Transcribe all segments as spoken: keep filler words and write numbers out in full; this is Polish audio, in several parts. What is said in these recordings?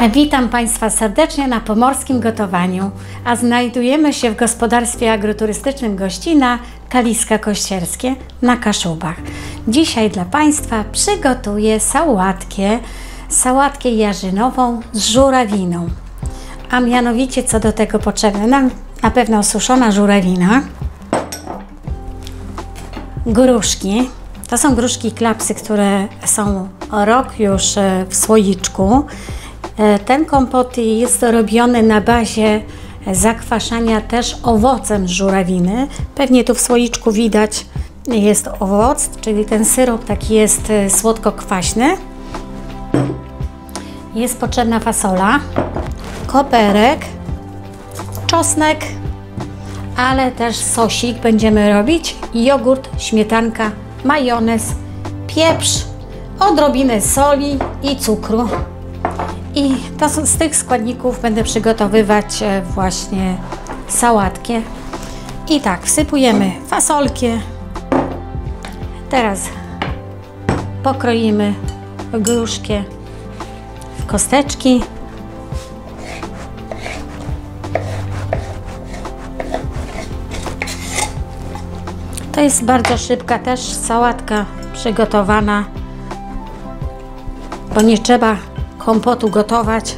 Witam Państwa serdecznie na Pomorskim Gotowaniu, a znajdujemy się w gospodarstwie agroturystycznym Gościna, Kaliska Kościerskie na Kaszubach. Dzisiaj dla Państwa przygotuję sałatkę, sałatkę jarzynową z żurawiną. A mianowicie co do tego potrzebne nam na pewno suszona żurawina, gruszki. To są gruszki klapsy, które są rok już w słoiczku. Ten kompot jest robiony na bazie zakwaszania też owocem z żurawiny. Pewnie tu w słoiczku widać jest owoc, czyli ten syrop taki jest słodko-kwaśny. Jest potrzebna fasola, koperek, czosnek, ale też sosik będziemy robić, jogurt, śmietanka, majonez, pieprz, odrobinę soli i cukru. I to z tych składników będę przygotowywać właśnie sałatkę. I tak, wsypujemy fasolkę. Teraz pokroimy gruszkę w kosteczki. To jest bardzo szybka też sałatka przygotowana, bo nie trzeba kompotu gotować.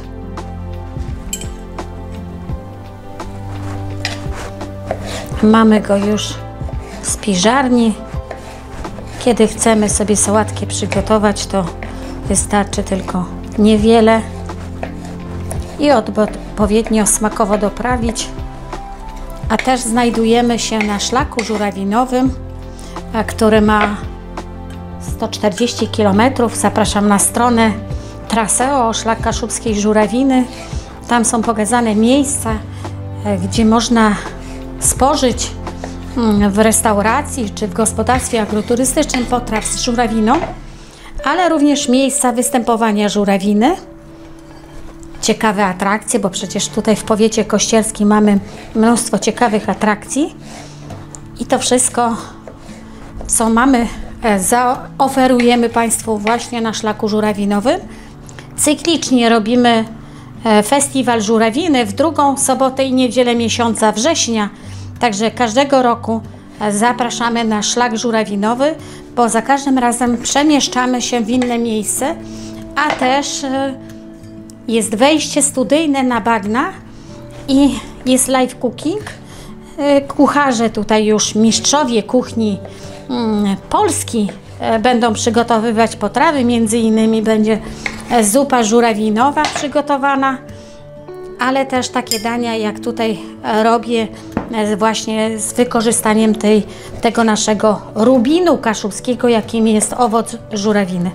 Mamy go już w spiżarni. Kiedy chcemy sobie sałatkę przygotować, to wystarczy tylko niewiele i odpowiednio smakowo doprawić. A też znajdujemy się na szlaku żurawinowym, który ma sto czterdzieści kilometrów. Zapraszam na stronę Traseo Szlak Kaszubskiej Żurawiny. Tam są pokazane miejsca, gdzie można spożyć w restauracji czy w gospodarstwie agroturystycznym potraw z żurawiną, ale również miejsca występowania żurawiny. Ciekawe atrakcje, bo przecież tutaj w powiecie kościerskim mamy mnóstwo ciekawych atrakcji. I to wszystko, co mamy, zaoferujemy Państwu właśnie na szlaku żurawinowym. Cyklicznie robimy festiwal żurawiny w drugą sobotę i niedzielę miesiąca września. Także każdego roku zapraszamy na szlak żurawinowy, bo za każdym razem przemieszczamy się w inne miejsce, a też jest wejście studyjne na bagna i jest live cooking. Kucharze tutaj już, mistrzowie kuchni Polski będą przygotowywać potrawy, między innymi będzie zupa żurawinowa przygotowana, ale też takie dania jak tutaj robię właśnie z wykorzystaniem tej, tego naszego rubinu kaszubskiego, jakim jest owoc żurawiny.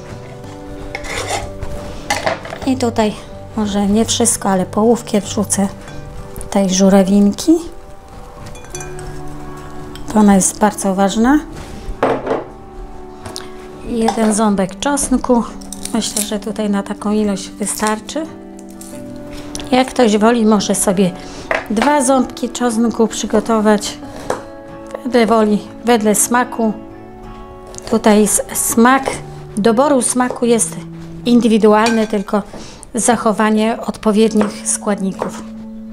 I tutaj może nie wszystko, ale połówkę wrzucę tej żurawinki. Ona jest bardzo ważna. Jeden ząbek czosnku. Myślę, że tutaj na taką ilość wystarczy. Jak ktoś woli, może sobie dwa ząbki czosnku przygotować. Wedle woli, wedle smaku. Tutaj smak, doboru smaku jest indywidualny, tylko zachowanie odpowiednich składników.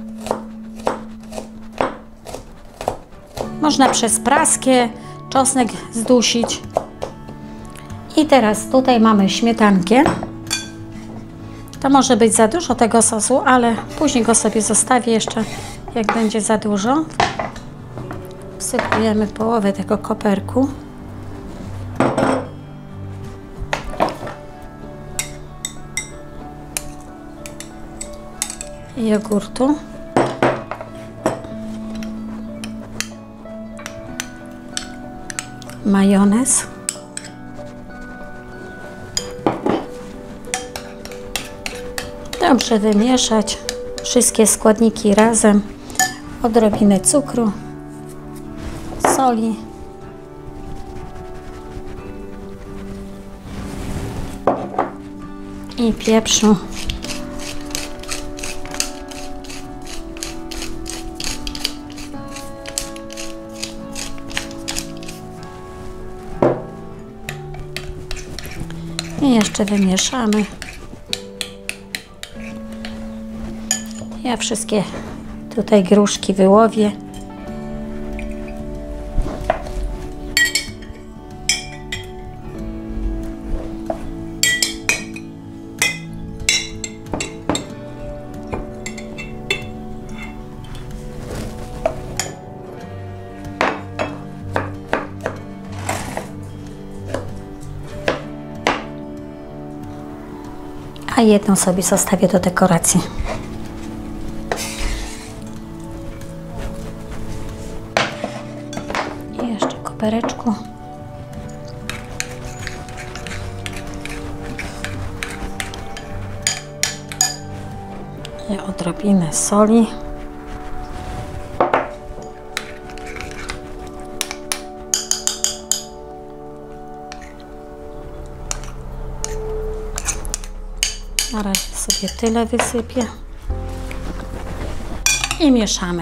Można przez praskę czosnek zdusić. I teraz tutaj mamy śmietankę. To może być za dużo tego sosu, ale później go sobie zostawię jeszcze, jak będzie za dużo. Wsypujemy połowę tego koperku. Jogurtu. Majonez. Dobrze wymieszać wszystkie składniki razem. Odrobinę cukru, soli. I pieprzu. I jeszcze wymieszamy. Ja wszystkie tutaj gruszki wyłowię. A jedną sobie zostawię do dekoracji. I jeszcze kopereczku. I odrobinę soli. Na razie sobie tyle wysypię i mieszamy.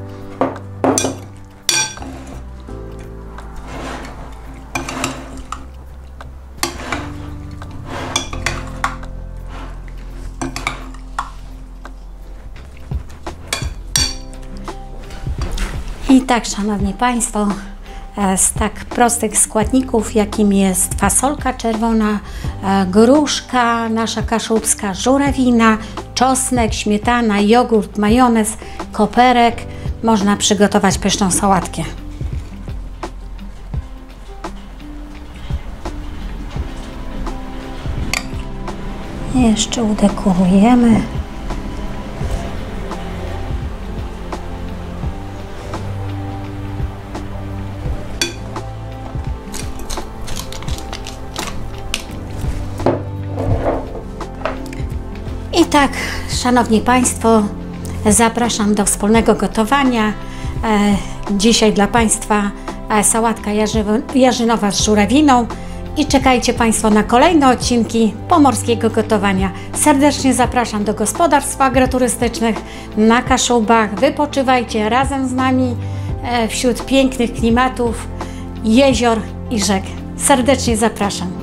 I tak, szanowni państwo, z tak prostych składników, jakim jest fasolka czerwona, gruszka nasza kaszubska, żurawina, czosnek, śmietana, jogurt, majonez, koperek, można przygotować pyszną sałatkę. Jeszcze udekorujemy. I tak, szanowni państwo, zapraszam do wspólnego gotowania. E, dzisiaj dla państwa e, sałatka jarzy, jarzynowa z żurawiną i czekajcie państwo na kolejne odcinki pomorskiego gotowania. Serdecznie zapraszam do gospodarstw agroturystycznych na Kaszubach. Wypoczywajcie razem z nami e, wśród pięknych klimatów, jezior i rzek. Serdecznie zapraszam.